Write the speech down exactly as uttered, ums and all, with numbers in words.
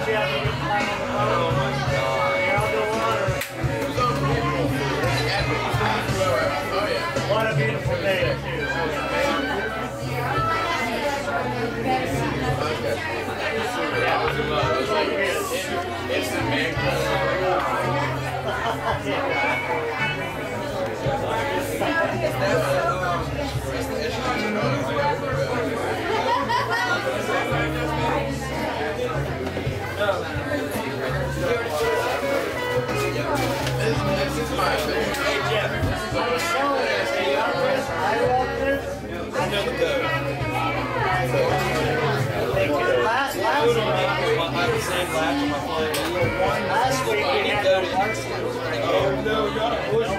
What a beautiful day, too. It's the man. This is my favorite. Hey, Jeff. I was telling you, hey, I love this. I know the code. Thank you. Last, last week, I have the same latch on my phone. Last week, we had the parts. Oh, no, God.